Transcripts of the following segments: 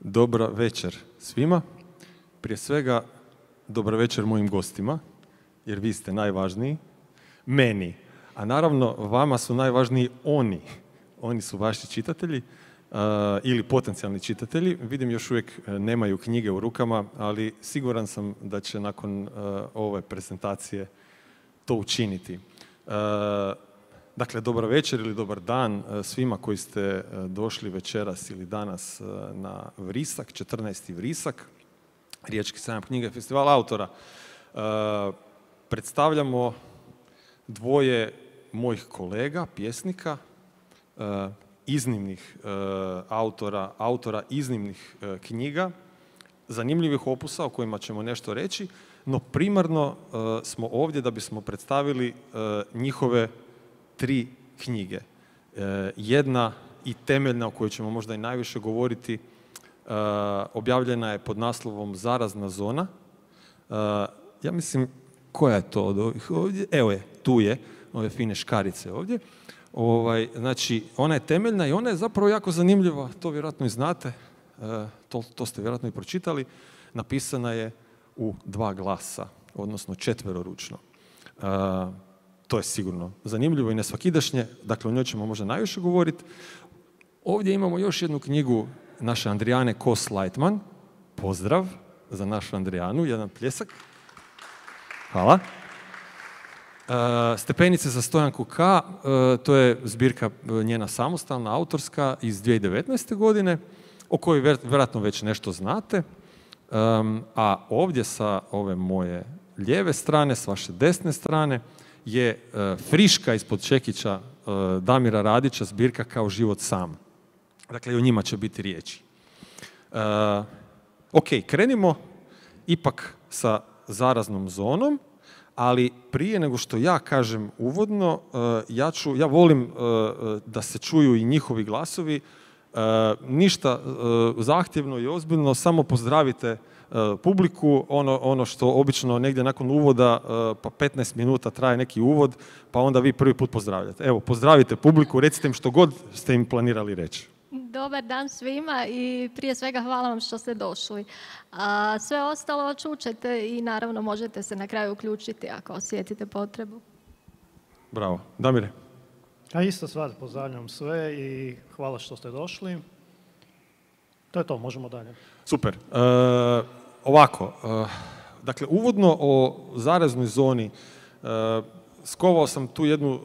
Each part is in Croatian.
Dobra večer svima. Prije svega, dobra večer mojim gostima, jer vi ste najvažniji, meni. A naravno, vama su najvažniji oni. Oni su vaši čitatelji ili potencijalni čitatelji. Vidim, još uvijek nemaju knjige u rukama, ali siguran sam da će nakon ove prezentacije to učiniti. Dakle, dobar večer ili dobar dan svima koji ste došli večeras ili danas na Vrisak, 14. Vrisak, Riječki sajam knjige, festival autora. Predstavljamo dvoje mojih kolega, pjesnika, iznimnih autora iznimnih knjiga, zanimljivih opusa o kojima ćemo nešto reći, no primarno smo ovdje da bismo predstavili njihove 3 knjige. Jedna i temeljna, o kojoj ćemo možda i najviše govoriti, objavljena je pod naslovom Zarazna zona. Ja mislim, koja je to od ovih ovdje? Evo je, tu je, ove fine škarice ovdje. Znači, ona je temeljna i ona je zapravo jako zanimljiva, to vjerojatno i znate, to ste vjerojatno i pročitali. Napisana je u 2 glasa, odnosno 4-ručno. To je sigurno zanimljivo i nesvakidašnje, dakle o njoj ćemo možda najviše govoriti. Ovdje imamo još jednu knjigu naše Andrijane Kos-Lajtman. Pozdrav za našu Andrijanu, jedan pljesak. Hvala. Stepenice za Stojanku K. To je zbirka njena samostalna, autorska, iz 2019. godine, o kojoj vjerojatno već nešto znate. A ovdje sa ove moje lijeve strane, s vaše desne strane, je friška ispod čekića Damira Radića, zbirka Kao život sam. Dakle, i o njima će biti riječi. Ok, krenimo ipak sa Zaraznom zonom, ali prije nego što ja kažem uvodno, ja volim da se čuju i njihovi glasovi. Ništa zahtjevno i ozbiljno, samo pozdravite publiku, ono što obično negdje nakon uvoda, pa 15 minuta traje neki uvod, pa onda vi prvi put pozdravljate. Evo, pozdravite publiku, recite im što god ste im planirali reći. Dobar dan svima i prije svega hvala vam što ste došli. Sve ostalo čućete i naravno možete se na kraju uključiti ako osjetite potrebu. Bravo. Damire? Ja isto stvar pozdravljam sve i hvala što ste došli. To je to, možemo dalje. Super. Ovako, dakle, uvodno o zaraznoj zoni, skovao sam tu jednu,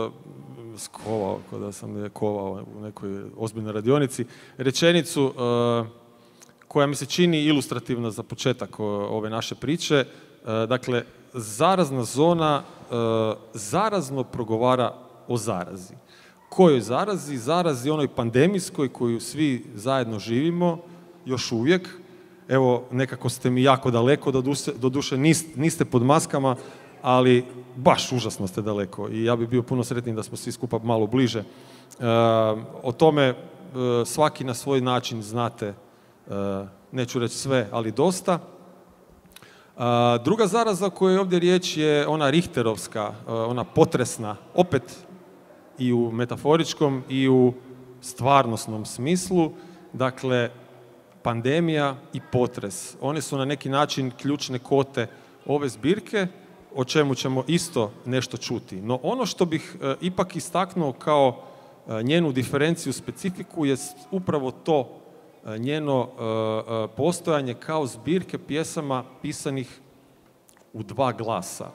kada sam kovao u nekoj ozbiljnoj radionici, rečenicu koja mi se čini ilustrativna za početak ove naše priče. Dakle, zarazna zona zarazno progovara o zarazi. Kojoj zarazi? Zarazi onoj pandemijskoj koju svi zajedno živimo, još uvijek. Evo, nekako ste mi jako daleko, doduše niste pod maskama, ali baš užasno ste daleko i ja bih bio puno sretniji da smo svi skupa malo bliže. O tome svaki na svoj način znate, neću reći sve, ali dosta. Druga zaraza o kojoj je ovdje riječ je ona Richterovska, ona potresna, opet i u metaforičkom i u stvarnosnom smislu. Dakle, pandemija i potres. One su na neki način ključne kote ove zbirke, o čemu ćemo isto nešto čuti. No ono što bih ipak istaknuo kao njenu diferenciju, specifiku, je upravo to njeno postojanje kao zbirke pjesama pisanih u 2 glasa.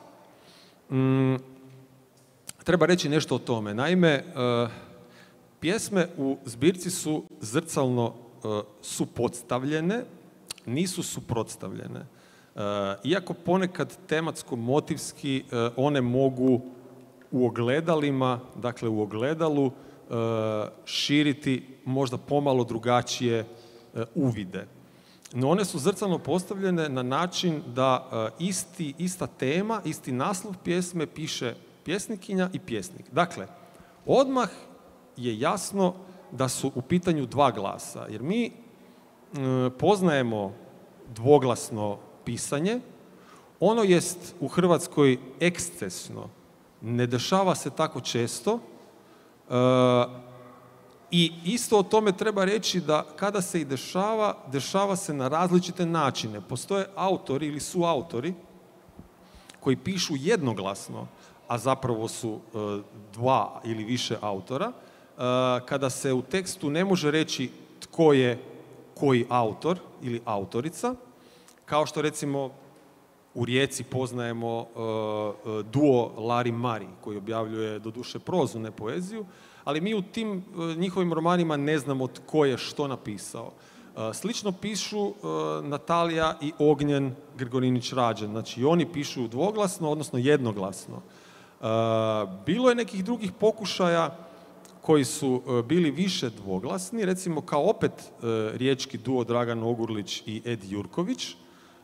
Treba reći nešto o tome. Naime, pjesme u zbirci su zrcalno supodstavljene, nisu suprotstavljene. Iako ponekad tematsko-motivski one mogu u ogledalima, dakle u ogledalu, širiti možda pomalo drugačije uvide. No one su zrcalno postavljene na način da ista tema, isti naslov pjesme piše pjesnikinja i pjesnik. Dakle, odmah je jasno da su u pitanju 2 glasa, jer mi poznajemo dvoglasno pisanje. Ono jest u Hrvatskoj ekscesno, ne dešava se tako često I isto o tome treba reći da kada se i dešava se na različite načine. Postoje autori ili suautori koji pišu jednoglasno, a zapravo su dva ili više autora, kada se u tekstu ne može reći tko je koji autor ili autorica, kao što recimo u Rijeci poznajemo duo Lari Mari, koji objavljuje doduše prozu, ne poeziju, ali mi u tim njihovim romanima ne znamo tko je što napisao. Slično pišu Natalija i Ognjen Grigorinić-Rađen. Znači, oni pišu dvoglasno, odnosno jednoglasno. Bilo je nekih drugih pokušaja koji su bili više dvoglasni, recimo kao opet riječki duo Dragan Ogurlić i Edi Jurković,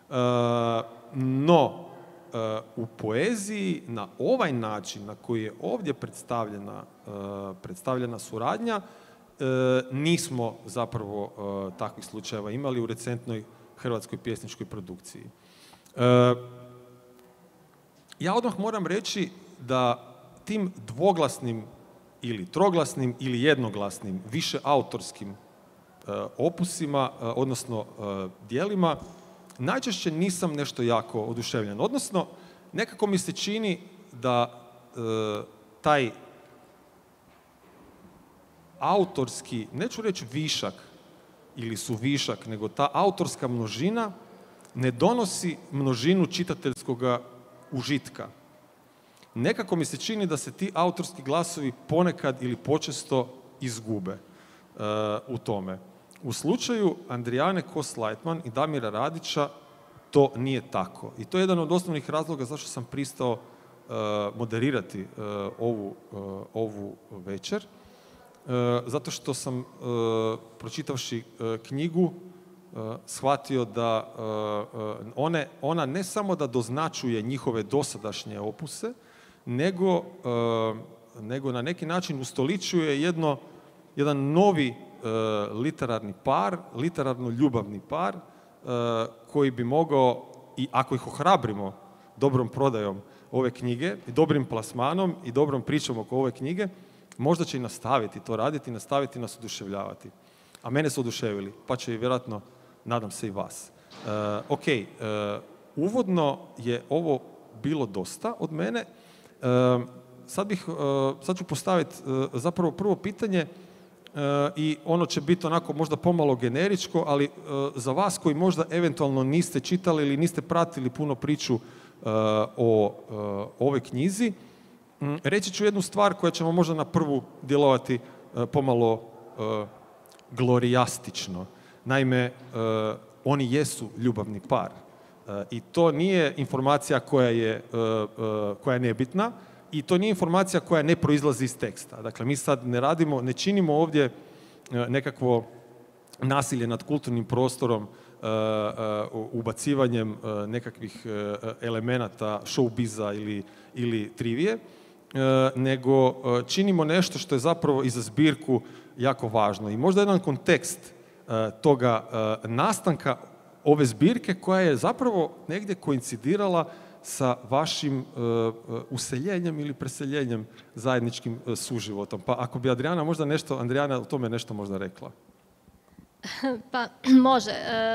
no u poeziji na ovaj način na koji je ovdje predstavljena suradnja, nismo zapravo takvih slučajeva imali u recentnoj hrvatskoj pjesničkoj produkciji. Ja odmah moram reći da tim dvoglasnim ili troglasnim ili jednoglasnim više autorskim opusima, odnosno dijelima, najčešće nisam nešto jako oduševljen. Odnosno, nekako mi se čini da taj autorski, neću reći višak ili suvišak, nego ta autorska množina ne donosi množinu čitateljskog užitka. Nekako mi se čini da se ti autorski glasovi ponekad ili počesto izgube u tome. U slučaju Andrijane Kos-Lajtman i Damira Radića to nije tako. I to je jedan od osnovnih razloga zašto sam pristao moderirati ovu večer. Zato što sam, pročitavši knjigu, shvatio da ona ne samo da doznačuje njihove dosadašnje opuse, nego na neki način ustoličuje jedan novi literarni par, literarno-ljubavni par, koji bi mogao, i ako ih ohrabrimo dobrom prodajom ove knjige, i dobrim plasmanom i dobrom pričom oko ove knjige, možda će i nastaviti to raditi, nastaviti nas oduševljavati. A mene su oduševili, pa će i vjerojatno, nadam se, i vas. Uvodno je ovo bilo dosta od mene. Sad ću postaviti zapravo prvo pitanje i ono će biti onako možda pomalo generičko, ali za vas koji možda eventualno niste čitali ili niste pratili puno priču o ovoj knjizi, reći ću jednu stvar koja će vam možda na prvu djelovati pomalo glorijastično. Naime, oni jesu ljubavni par. I to nije informacija koja je nebitna i to nije informacija koja ne proizlazi iz teksta. Dakle, mi sad ne činimo ovdje nekakvo nasilje nad kulturnim prostorom ubacivanjem nekakvih elemenata showbiza ili trivije, nego činimo nešto što je zapravo i za zbirku jako važno. I možda jedan kontekst toga nastanka ove zbirke koja je zapravo negdje koincidirala sa vašim useljenjem ili preseljenjem zajedničkim suživotom. Pa ako bi Adriana o tome nešto možda rekla. Pa može.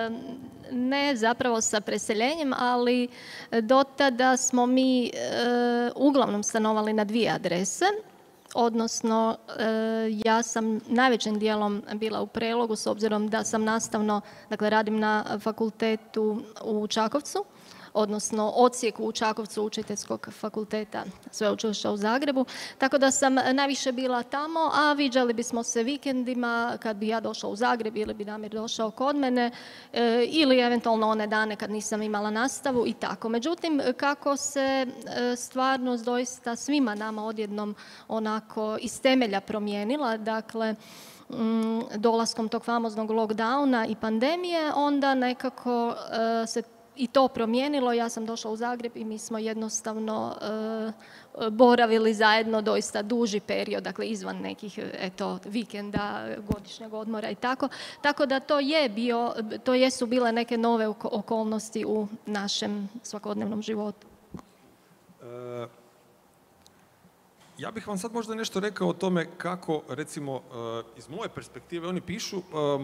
Ne zapravo sa preseljenjem, ali do tada smo mi uglavnom stanovali na 2 adrese. Odnosno, ja sam najvećim dijelom bila u Prelogu s obzirom da sam nastavno, dakle radim na fakultetu u Čakovcu, odnosno odsjeku u Čakovcu Učiteljskog fakulteta Sveučilišta u Zagrebu. Tako da sam najviše bila tamo, a viđali bismo se vikendima kad bi ja došla u Zagreb ili bi Damir došao kod mene ili eventualno one dane kad nisam imala nastavu i tako. Međutim, kako se stvarnost doista svima nama odjednom onako iz temelja promijenila, dakle dolaskom tog famoznog lockdowna i pandemije, onda nekako se i to promijenilo. Ja sam došla u Zagreb i mi smo jednostavno boravili zajedno doista duži period, dakle izvan nekih vikenda, godišnjeg odmora i tako. Tako da to jesu bile neke nove okolnosti u našem svakodnevnom životu. Ja bih vam sad možda nešto rekao o tome kako, recimo, iz moje perspektive oni pišu,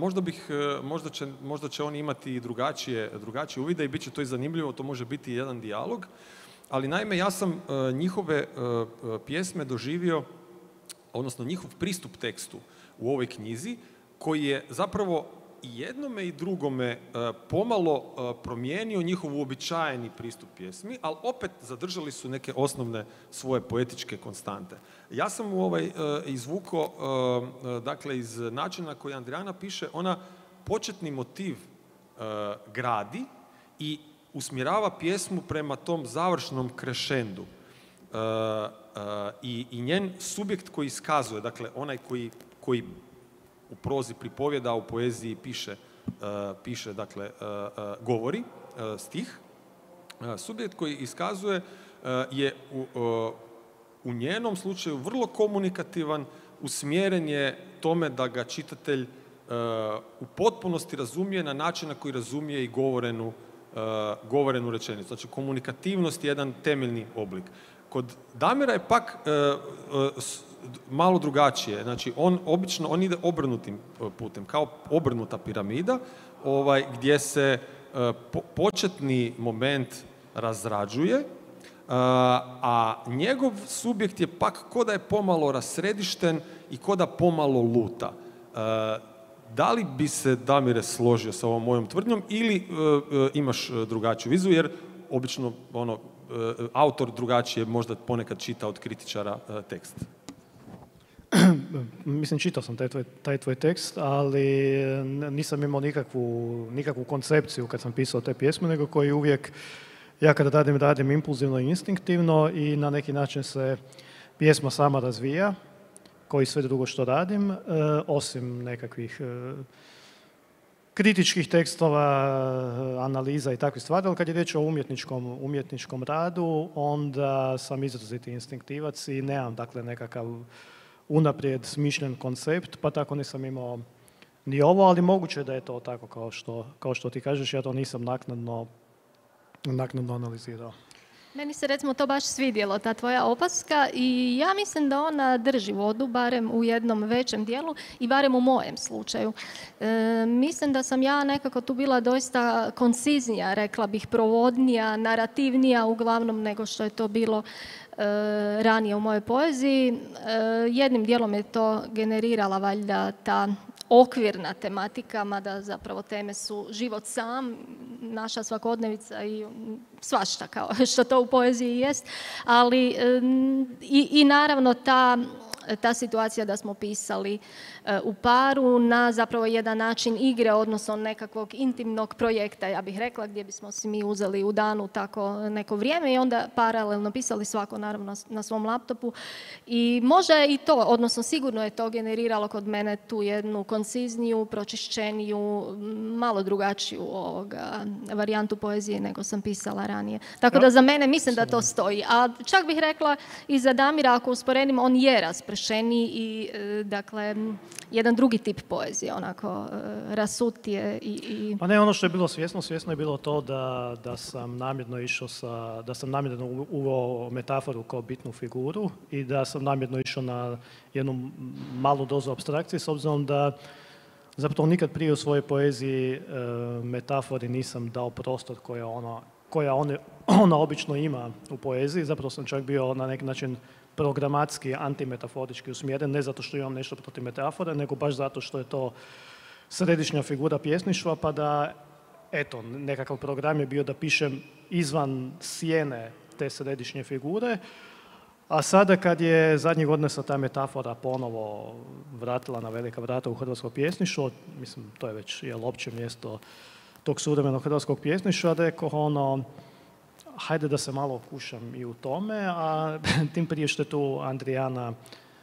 možda će oni imati drugačije uvide i bit će to i zanimljivo, to može biti jedan dijalog, ali naime ja sam njihove pjesme doživio, odnosno njihov pristup tekstu u ovoj knjizi, koji je zapravo i jednome i drugome pomalo promijenio njihov uobičajeni pristup pjesmi, ali opet zadržali su neke osnovne svoje poetičke konstante. Ja sam izvukao, dakle, iz načina koji Andrijana piše, ona početni motiv gradi i usmjerava pjesmu prema tom završnom krešendu. I njen subjekt koji iskazuje, dakle, onaj koji u prozi pripovjeda, u poeziji piše, dakle, govori, stih. Subjekt koji iskazuje je u njenom slučaju vrlo komunikativan, usmjeren je tome da ga čitatelj u potpunosti razumije na način na koji razumije i govorenu rečenicu. Znači, komunikativnost je jedan temeljni oblik. Kod Damira je pak malo drugačije. Znači, on ide obrnutim putem, kao obrnuta piramida, gdje se početni moment razrađuje, a njegov subjekt je pak ko da je pomalo rasredišten i ko da pomalo luta. Da li bi se, Damire, složio sa ovom mojom tvrdnjom ili imaš drugačiju viziju, jer obično autor drugačije možda ponekad čita od kritičara tekst? Mislim, čitao sam taj tvoj tekst, ali nisam imao nikakvu koncepciju kad sam pisao te pjesme, nego koji uvijek, ja kada radim impulzivno i instinktivno i na neki način se pjesma sama razvija, koji sve drugo što radim, osim nekakvih kritičkih tekstova, analiza i takvih stvari, ali kad je riječ o umjetničkom radu, onda sam izraziti instinktivac i nemam, dakle, nekakav unaprijed smišljen koncept, pa tako nisam imao ni ovo, ali moguće da je to tako kao što ti kažeš, ja to nisam naknadno analizirao. Meni se recimo to baš svidjelo, ta tvoja opaska, i ja mislim da ona drži vodu, barem u jednom većem dijelu i barem u mojem slučaju. Mislim da sam ja nekako tu bila doista konciznija, rekla bih provodnija, narativnija uglavnom nego što je to bilo ranije u mojoj poeziji. Jednim dijelom je to generirala valjda ta okvirna tematika, mada zapravo teme su život sam, naša svakodnevica i svašta kao što to u poeziji jest, ali i naravno ta situacija da smo pisali u paru na zapravo jedan način igre, odnosno nekakvog intimnog projekta, ja bih rekla, gdje bismo si mi uzeli u danu tako neko vrijeme i onda paralelno pisali svako naravno na svom laptopu. I možda je i to, odnosno sigurno je to generiralo kod mene tu jednu koncizniju, pročišćeniju, malo drugačiju varijantu poezije nego sam pisala ranije. Tako da za mene mislim da to stoji. A čak bih rekla i za Damira, ako usporedim, on je raspršeniji i dakle jedan drugi tip poezije, onako rasutije i... Pa ne, ono što je bilo svjesno je bilo to da sam namjerno uveo metaforu kao bitnu figuru i da sam namjerno išao na jednu malu dozu apstrakcije, s obzirom da zapravo nikad prije u svojoj poeziji metafori nisam dao prostor koja ona obično ima u poeziji. Zapravo sam čak bio na neki način programatski, antimetaforički usmjeren, ne zato što imam nešto protiv metafore, nego baš zato što je to središnja figura pjesništva, pa da, eto, nekakav program je bio da pišem izvan sjene te središnje figure, a sada kad je zadnjih godina se ta metafora ponovo vratila na velika vrata u hrvatsko pjesništvo, mislim, to je već opće mjesto tog suvremenog hrvatskog pjesništva, rekao hajde da se malo kušam i u tome, a tim prije što je tu Andrijana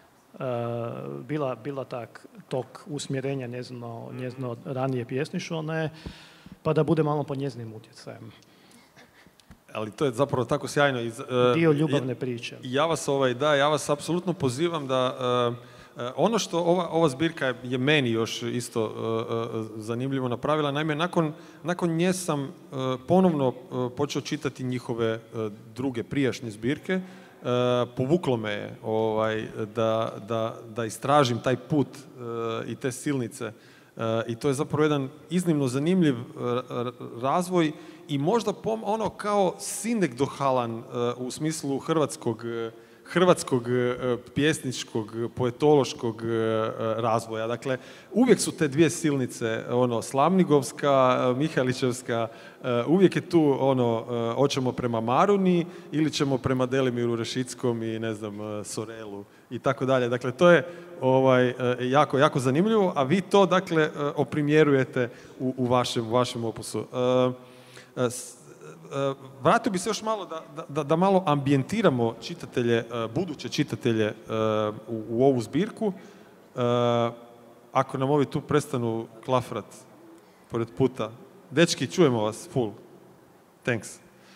bila tog usmjerenja njezino ranije pjesništvo, pa da bude malo pod njezinim utjecajem. Ali to je zapravo tako sjajno. Dio ljubavne priče. Ja vas apsolutno pozivam da ono što ova zbirka je meni još isto zanimljivo napravila, naime nakon nje sam ponovno počeo čitati njihove druge prijašnje zbirke povuklo me je da istražim taj put i te silnice. I to je zapravo jedan iznimno zanimljiv razvoj i možda ono kao sinekdohalan u smislu hrvatskog pjesničkog, poetološkog razvoja. Dakle, uvijek su te dvije silnice, Slavnigovska, Mihalićevska, uvijek je tu hoćemo prema Maruni ili ćemo prema Delimiru Rešickom i ne znam, Sorelu i tako dalje. Dakle, to je jako, jako zanimljivo, a vi to, dakle, oprimjerujete u vašem opusu. Vratio bi se još malo da malo ambijentiramo čitatelje, buduće čitatelje u ovu zbirku. Ako nam ovi tu prestanu klafrat pored puta. Dečki, čujemo vas, full. Thanks.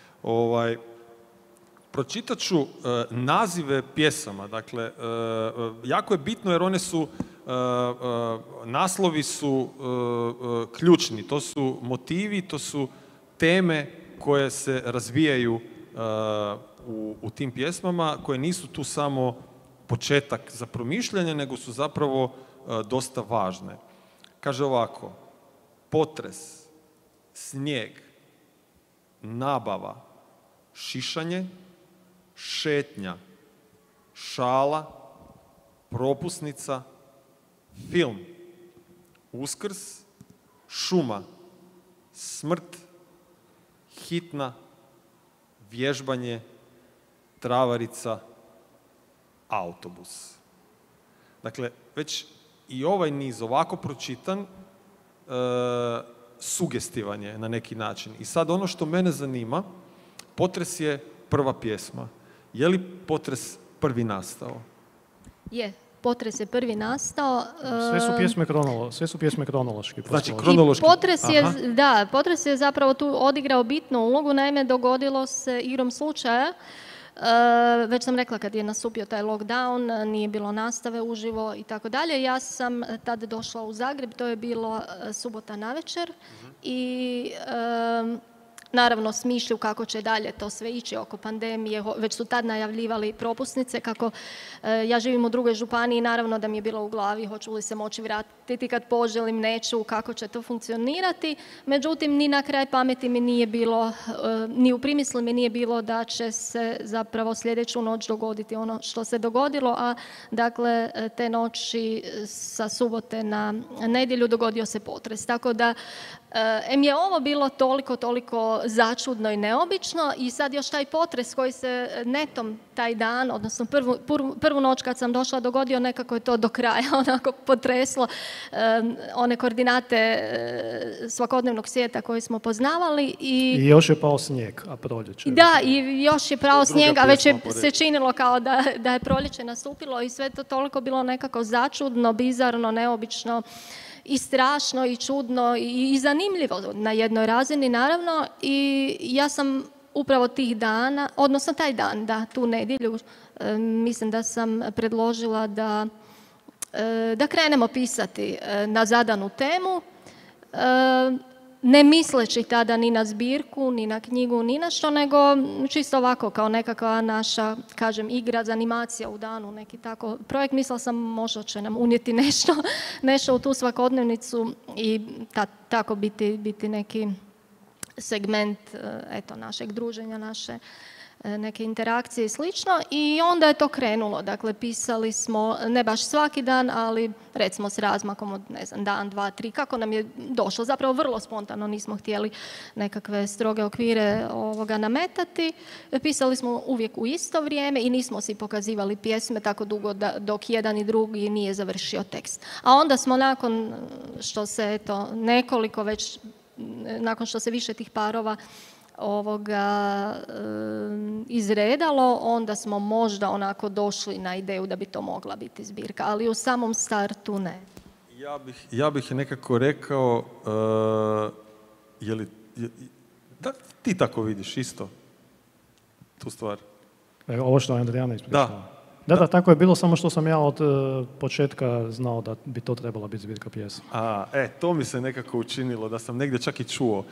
Pročitat ću nazive pjesama. Dakle, jako je bitno jer one su, naslovi su ključni. To su motivi, to su teme koje se razvijaju u tim pjesmama, koje nisu tu samo početak za promišljanje, nego su zapravo dosta važne. Kaže ovako: potres, snijeg, nabava, šišanje, šetnja, šala, propusnica, film, Uskrs, šuma, smrt, hitna, vježbanje, travarica, autobus. Dakle, već i ovaj niz ovako pročitan sugestivan je na neki način. I sad ono što mene zanima, potres je prva pjesma. Je li potres prvi nastao? Je. Potres je prvi nastao. Sve su pjesme kronološki. Znači, kronološki. Potres je zapravo tu odigrao bitnu ulogu. Naime, dogodilo se igrom slučaja. Već sam rekla, kad je nastupio taj lockdown, nije bilo nastave uživo i tako dalje. Ja sam tad došla u Zagreb, to je bilo subota navečer i naravno smišlju kako će dalje to sve ići oko pandemije. Već su tad najavljivali propusnice, kako ja živim u drugoj županiji, naravno da mi je bilo u glavi hoću li se moći vratiti kad poželim, neću, kako će to funkcionirati. Međutim, ni na kraj pameti mi nije bilo, ni u primisli mi nije bilo da će se zapravo sljedeću noć dogoditi ono što se dogodilo, a dakle te noći sa subote na nedjelju dogodio se potres. Tako da je ovo bilo toliko začudno i neobično i sad još taj potres koji se netom taj dan, odnosno prvu noć kad sam došla dogodio, nekako je to do kraja onako potreslo one koordinate svakodnevnog svijeta koje smo poznavali. I još je pao snijeg, a proljeće. Da, i još je pao snijeg, a već je se činilo kao da je proljeće nastupilo i sve to toliko bilo nekako začudno, bizarno, neobično i strašno i čudno i zanimljivo na jednoj razini, naravno. I ja sam upravo tih dana, odnosno taj dan, tu nedjelju, mislim da sam predložila da krenemo pisati na zadanu temu, ne misleći tada ni na zbirku, ni na knjigu, ni na što, nego čisto ovako kao nekakva naša, kažem, igra, animacija u danu, neki tako projekt. Mislila sam možda će nam unijeti nešto u tu svakodnevnicu i tako biti neki segment našeg druženja, naše neke interakcije i slično. I onda je to krenulo. Dakle, pisali smo, ne baš svaki dan, ali recimo s razmakom od, dan, dva, tri, kako nam je došlo. Zapravo vrlo spontano, nismo htjeli nekakve stroge okvire nametati. Pisali smo uvijek u isto vrijeme i nismo si pokazivali pjesme tako dugo dok jedan i drugi nije završio tekst. A onda smo nakon što se nekoliko već, nakon što se više tih parova izredalo, onda smo možda onako došli na ideju da bi to mogla biti zbirka, ali u samom startu ne. Ja bih nekako rekao, da ti tako vidiš isto tu stvar? Ovo što je Andrijana ispričala. Da. Da, tako je bilo, samo što sam ja od početka znao da bi to trebala biti zbirka pjesma. To mi se nekako učinilo, da sam negdje čak i čuo.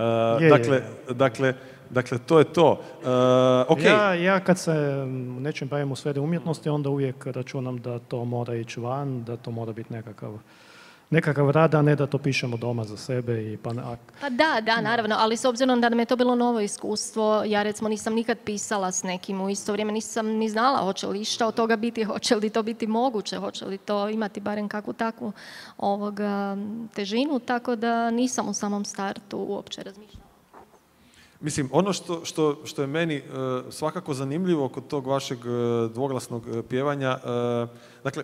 Dakle, to je to. Okay. Ja kad se nečim bavim u sferi umjetnosti, onda uvijek računam da to mora ići van, da to mora biti nekakav rad, a ne da to pišemo doma za sebe. Pa da, naravno, ali s obzirom da nam je to bilo novo iskustvo, ja recimo nisam nikad pisala s nekim u isto vrijeme, nisam ni znala hoće li išta od toga biti, hoće li to biti moguće, hoće li to imati barem kakvu takvu težinu, tako da nisam u samom startu uopće razmišljala. Mislim, ono što je meni svakako zanimljivo kod tog vašeg dvoglasnog pjevanja, dakle,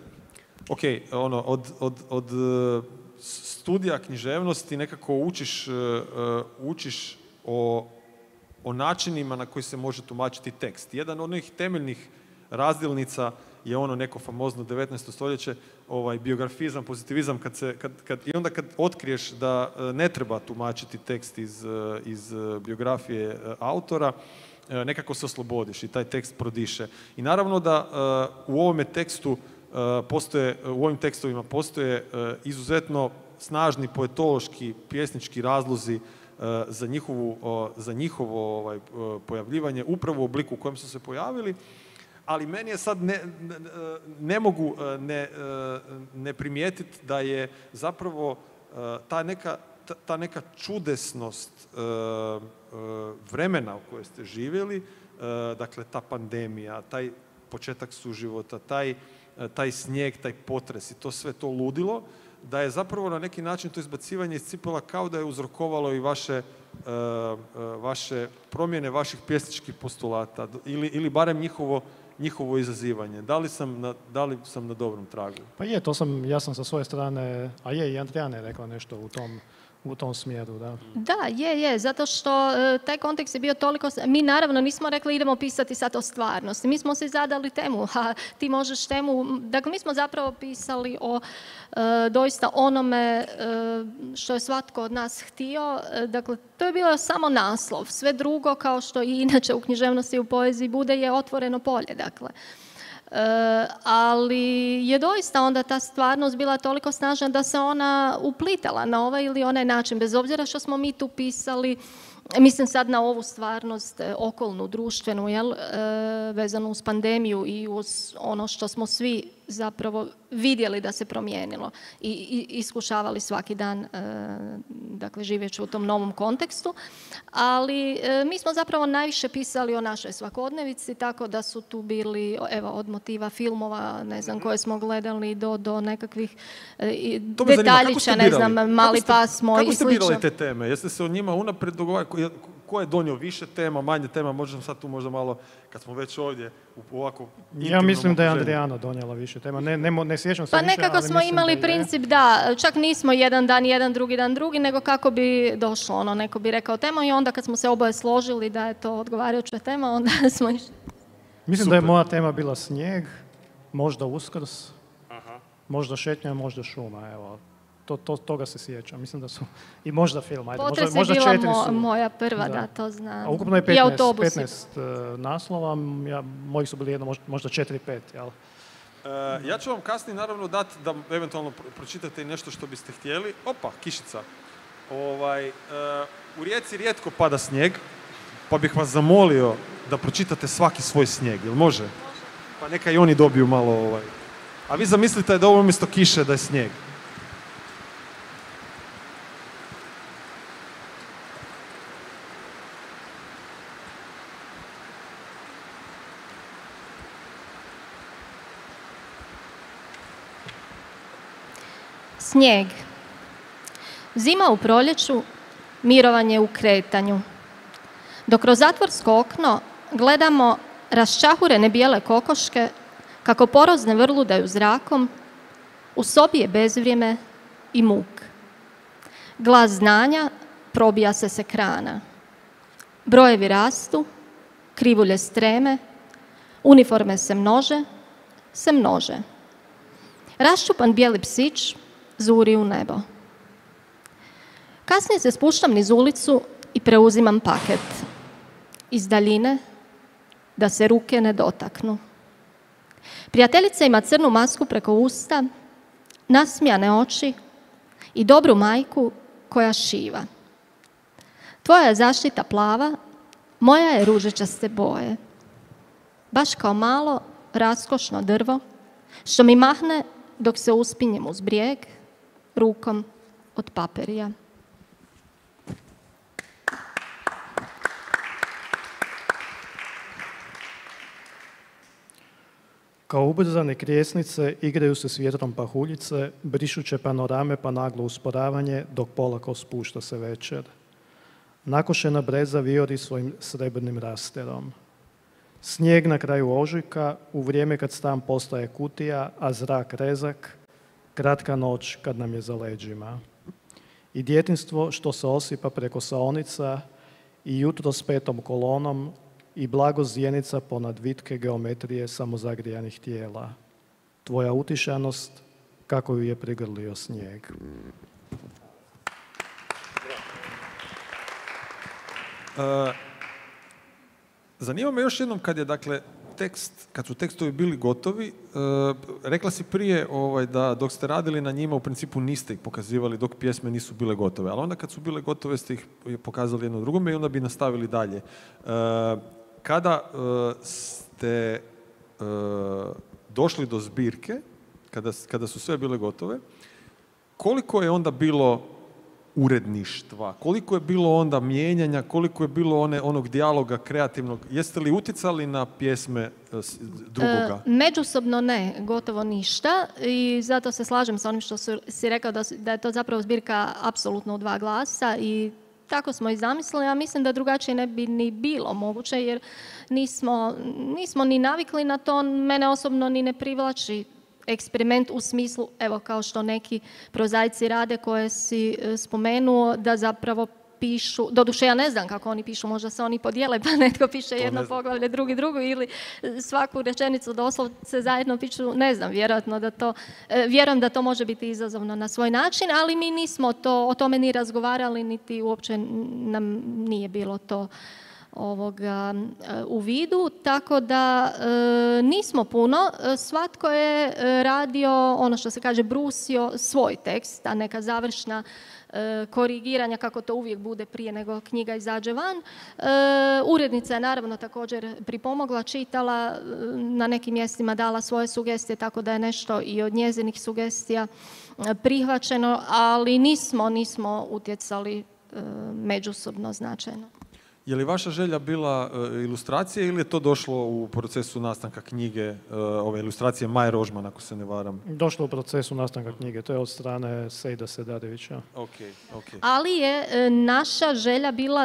od studija književnosti nekako učiš o načinima na koji se može tumačiti tekst. Jedan od onih temeljnih razdjelnica je ono neko famozno 19. stoljeće, biografizam, pozitivizam, i onda kad otkriješ da ne treba tumačiti tekst iz biografije autora, nekako se oslobodiš i taj tekst prodiše. I naravno da u ovome tekstu u ovim tekstovima postoje izuzetno snažni poetološki, pjesnički razlozi za njihovo pojavljivanje upravo u obliku u kojem su se pojavili, ali meni je sad ne mogu ne primijetiti da je zapravo ta neka čudesnost vremena u kojoj ste živjeli, dakle ta pandemija, taj početak suživota, taj snijeg, taj potres i to sve to ludilo, da je zapravo na neki način to izbacivanje iz cipela kao da je uzrokovalo i vaše promjene vaših pjesničkih postulata ili barem njihovo izazivanje. Da li sam na dobrom tragu? Pa je, ja sam sa svoje strane, a i Andrijana je rekao nešto u tom smjeru, da. Da, je, zato što taj kontekst je bio toliko... Mi naravno nismo rekli idemo pisati sad o stvarnosti. Mi smo se zadali temu, a ti možeš temu... Dakle, mi smo zapravo pisali o doista onome što je svatko od nas htio. Dakle, to je bilo samo naslov. Sve drugo, kao što i inače u književnosti i u poeziji bude, je otvoreno polje, dakle. Ali je doista onda ta stvarnost bila toliko snažna da se ona uplitala na ovaj ili onaj način, bez obzira što smo mi tu pisali, mislim sad na ovu stvarnost okolnu, društvenu, vezanu uz pandemiju i uz ono što smo svi zapravo vidjeli da se promijenilo i iskušavali svaki dan, dakle živjeći u tom novom kontekstu, ali mi smo zapravo najviše pisali o našoj svakodnevici, tako da su tu bili, evo, od motiva filmova, ne znam, koje smo gledali do nekakvih detaljića, ne znam, Mali pas moj i slično. Kako ste birali te teme? Jeste se o njima unaprijed dogovarali? Ko je donio više tema, manje tema? Možemo sad tu možda malo, kad smo već ovdje, u ovako intimnom... Ja mislim da je Andrijana donijela više tema. Ne sjećam se više, ali nekako smo imali princip da čak nismo jedan dan, drugi dan, nego kako bi došlo, ono, neko bi rekao temu i onda kad smo se oboje složili da je to odgovarajuća tema, onda smo išli. Mislim da je moja tema bila snijeg, možda Uskrs, možda šetnja, možda šuma, evo. Toga se sjećam. Mislim da su i možda film. Potres je bila moja prva, da, to znam. A ukupno je 15 naslova, moji su bili možda 4-5, jel? Ja ću vam kasnije naravno dati da eventualno pročitate nešto što biste htjeli. Opa, kišica. U Rijeci rijetko pada snijeg, pa bih vas zamolio da pročitate svaki svoj snijeg, jel može? Pa neka i oni dobiju malo A vi zamislite da ovo umjesto kiše da je snijeg. Snijeg. Zima u proljeću, mirovanje u kretanju. Dok kroz zatvorsko okno gledamo raščahurene bijele kokoške kako porozne vrludaju zrakom, u sobi je bezvrijeme i muk. Glas znanja probija se s ekrana. Brojevi rastu, krivulje streme, uniforme se množe. Raščupan bijeli psić zuri u nebo. Kasnije se spuštam niz ulicu i preuzimam paket. Iz daljine, da se ruke ne dotaknu. Prijateljica ima crnu masku preko usta, nasmijane oči i dobru majku koja šiva. Tvoja je zaštita plava, moja je ružičaste boje. Baš kao malo, raskošno drvo, što mi mahne dok se uspinjem uz brijeg, rukom od paperija. Kao ubrzane krijesnice igraju se s vjetrom pahuljice, brišuće panorame pa naglo usporavanje dok polako spušta se večer. Nakošena breza vijori svojim srebrnim rasterom. Snijeg na kraju ožujka, u vrijeme kad stan postaje kutija, a zrak rezak, kratka noć kad nam je za leđima. I djetinjstvo što se osipa preko saonica i jutro s petom kolonom i blago zjenica ponad vitke geometrije samozagrijanih tijela. Tvoja utišanost, kako ju je prigrlio snijeg. Zanima me još jednom kad su tekstovi bili gotovi, rekla si prije da dok ste radili na njima u principu niste ih pokazivali dok pjesme nisu bile gotove, ali onda kad su bile gotove ste ih pokazali jedno drugome i onda bi nastavili dalje. Kada ste došli do zbirke, kada su sve bile gotove, koliko je onda bilo uredništva, koliko je bilo onda mijenjanja, koliko je bilo onog dijaloga kreativnog, jeste li utjecali na pjesme drugoga? Međusobno ne, gotovo ništa i zato se slažem sa onim što si rekao da je to zapravo zbirka apsolutno u 2 glasa i tako smo i zamislili, a mislim da drugačije ne bi ni bilo moguće jer nismo ni navikli na to, mene osobno ni ne privlači eksperiment u smislu, evo kao što neki prozaici rade koje si spomenuo, da zapravo pišu, doduše ja ne znam kako oni pišu, možda se oni podijele pa netko piše jedno poglavlje, drugi drugo ili svaku rečenicu doslovce zajedno pišu, ne znam, vjerujem da to može biti izazovno na svoj način, ali mi nismo o tome ni razgovarali, niti uopće nam nije bilo to u vidu, tako da nismo puno. Svatko je radio, ono što se kaže, brusio svoj tekst, a neka završna korigiranja, kako to uvijek bude prije nego knjiga izađe van. Urednica je naravno također pripomogla, čitala, na nekim mjestima dala svoje sugestije, tako da je nešto i od njezinih sugestija prihvaćeno, ali nismo utjecali međusobno značajno. Je li vaša želja bila ilustracija ili je to došlo u procesu nastanka knjige, ove ilustracije Maje Rožman, ako se ne varam? Došlo u procesu nastanka knjige, to je od strane Sejda Sedarevića. Okay. Ali je naša želja bila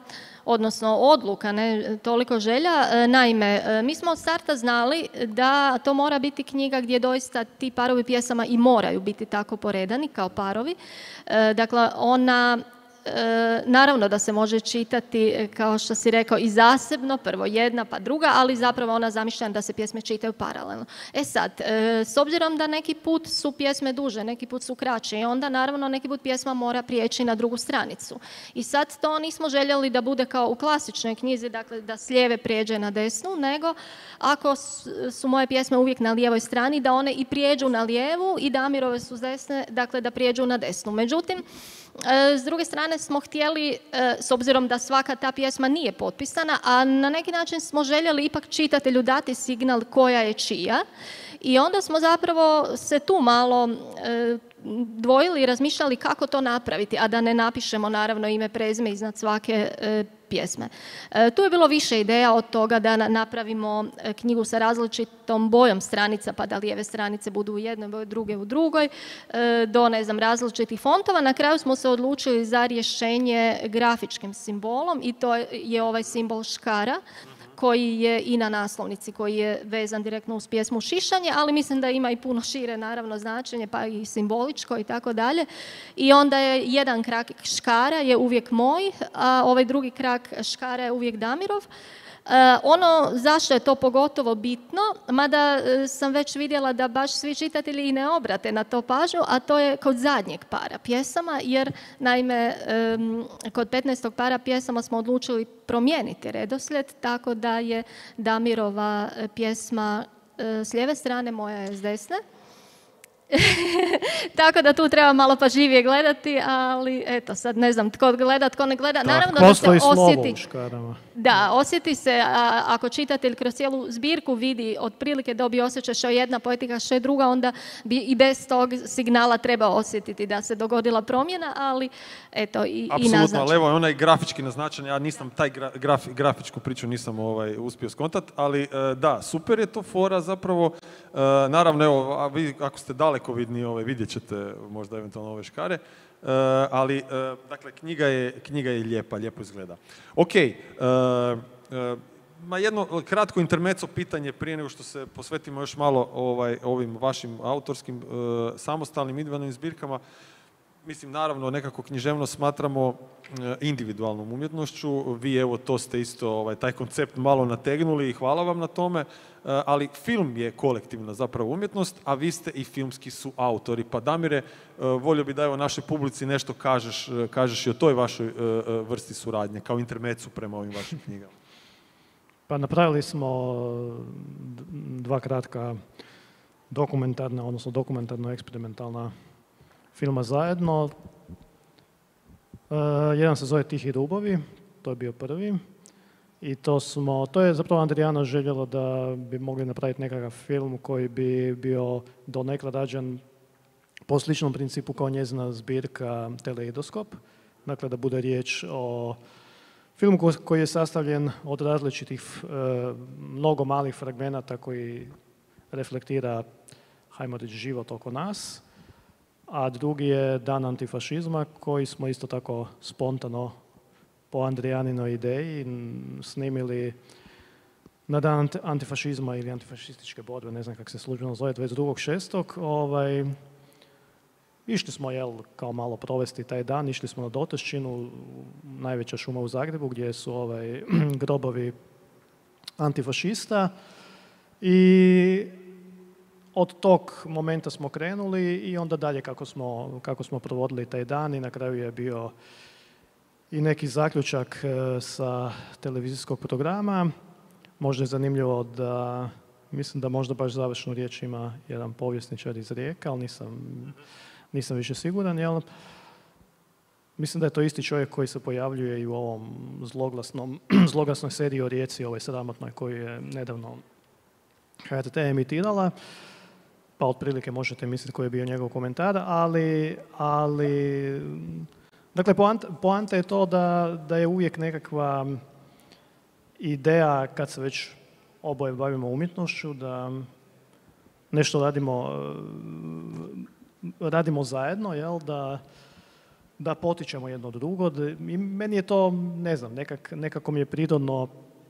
odnosno odluka, ne toliko želja. Naime, mi smo od starta znali da to mora biti knjiga gdje doista ti parovi pjesama i moraju biti tako poredani kao parovi. Dakle, ona naravno da se može čitati, kao što si rekao, i zasebno, prvo jedna pa druga, ali zapravo ona zamišljena da se pjesme čitaju paralelno. Sad, s obzirom da neki put su pjesme duže, neki put su kraće i onda naravno neki put pjesma mora prijeći na drugu stranicu. I sad to nismo željeli da bude kao u klasičnoj knjizi, dakle da s lijeve prijeđe na desnu, nego ako su moje pjesme uvijek na lijevoj strani, da one i prijeđu na lijevu i Damirove su s desne, dakle da prijeđu na desnu. Međutim, s druge strane smo htjeli, s obzirom da svaka ta pjesma nije potpisana, a na neki način smo željeli ipak čitatelju dati signal koja je čija. I onda smo zapravo se tu malo dvojili i razmišljali kako to napraviti, a da ne napišemo naravno ime, prezime iznad svake pjesme. Tu je bilo više ideja od toga da napravimo knjigu sa različitom bojom stranica, pa da lijeve stranice budu u jednoj boji, druge u drugoj, do različitih fontova. Na kraju smo se odlučili za rješenje grafičkim simbolom i to je ovaj simbol škara, koji je i na naslovnici, koji je vezan direktno uz pjesmu Šišanje, ali mislim da ima i puno šire naravno značenje, pa i simboličko i tako dalje. I onda je jedan krak škara je uvijek moj, a ovaj drugi krak škara je uvijek Damirov. Ono zašto je to pogotovo bitno, mada sam već vidjela da baš svi čitatelji i ne obrate na to pažnju, a to je kod zadnjeg para pjesama, jer naime kod 15. para pjesama smo odlučili promijeniti redoslijed, tako da je Damirova pjesma s lijeve strane, moja je s desne. Tako da tu treba malo pažljivije gledati, ali eto, sad ne znam tko gleda, tko ne gleda. Naravno da se osjeti. Da, osjeti se, ako čitatelj kroz cijelu zbirku vidi, otprilike dobije osjećaj što je jedna poetika, što je druga, onda bi i bez tog signala treba osjetiti da se dogodila promjena, ali eto i naznačeno. Apsolutno, evo, ona je grafički naznačena, ja nisam taj grafičku priču nisam uspio skontat, ali da, super je to fora zapravo. Naravno, evo, a vi ako ste dalekovidni, vidjet ćete možda eventualno ove škare, ali, dakle, knjiga je lijepo izgleda. Ok, jedno kratko intermezzo pitanje prije nego što se posvetimo još malo ovim vašim autorskim samostalnim individualnim zbirkama. Mislim, naravno, nekako književno smatramo individualnom umjetnošću. Vi, evo, to ste isto taj koncept malo nategnuli i hvala vam na tome, ali film je kolektivna zapravo umjetnost, a vi ste i filmski su autori. Pa Damire, volio bi da evo našoj publici nešto kažeš i o toj vašoj vrsti suradnje, kao intermecu prema ovim vašim knjigama. Pa napravili smo 2 kratka dokumentarna, odnosno dokumentarno-eksperimentalna filma zajedno. Jedan se zove Tihi rubovi, to je bio prvi. I to je zapravo Andrijana željela da bi mogli napraviti nekakav film koji bi bio donekle rađen po sličnom principu kao njezina zbirka Teleidoskop. Dakle, da bude riječ o filmu koji je sastavljen od različitih mnogo malih fragmenata koji reflektira, hajmo reći, život oko nas. A drugi je Dan antifašizma koji smo isto tako spontano po Andrijaninoj ideji snimili na Dan antifašizma ili antifašističke borbe, ne znam kako se službeno zove, 22.6. Išli smo kao malo provesti taj dan, išli smo na Dotešćinu, najveća šuma u Zagrebu gdje su grobovi antifašista i od tog momenta smo krenuli i onda dalje kako smo provodili taj dan i na kraju je bio i neki zaključak sa televizijskog programa. Možda je zanimljivo da, mislim da možda baš završnu riječ ima jedan povjesničar iz Rijeke, ali nisam više siguran, jel? Mislim da je to isti čovjek koji se pojavljuje i u ovom zloglasnoj seriji o Rijeci, ovoj sramotnoj koju je nedavno HRT emitirala. Pa otprilike možete misliti koji je bio njegov komentar, ali dakle, poanta je to da je uvijek nekakva ideja, kad se već oboje bavimo umjetnošću, da nešto radimo zajedno, jel? Da potičemo jedno drugo. I meni je to, ne znam, nekako mi je prirodno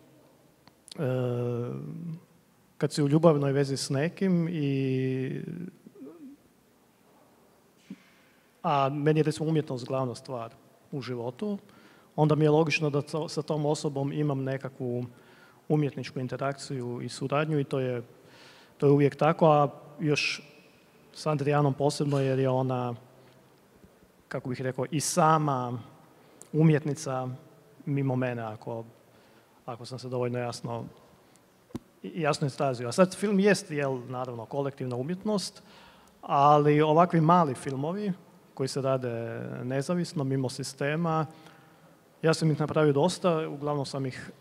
kad si u ljubavnoj vezi s nekim a meni je recimo umjetnost glavna stvar u životu, onda mi je logično da sa tom osobom imam nekakvu umjetničku interakciju i suradnju i to je uvijek tako, a još s Andrijanom posebno jer je ona, kako bih rekao, i sama umjetnica mimo mene, ako sam se dovoljno jasno izrazio. A sad film jest, naravno, kolektivna umjetnost, ali ovakvi mali filmovi koji se rade nezavisno, mimo sistema, ja sam ih napravio dosta, uglavnom sam ih